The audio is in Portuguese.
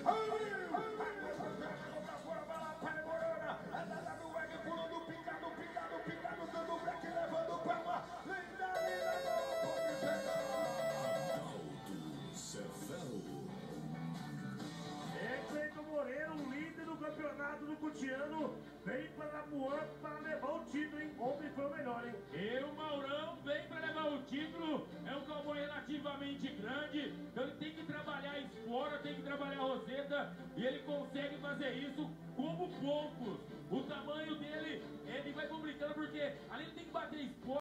Moreira, o líder do campeonato do Cutiano, vem para Lapuã para levar o título, hein? Homem foi o melhor, hein? E o Maurão vem para levar o título, é um cowboy relativamente grande, então ele tem que trabalhar a espora, tem que trabalhar a roseta, e ele consegue fazer isso como poucos. O tamanho dele, ele vai complicando porque ali ele tem que bater a espora.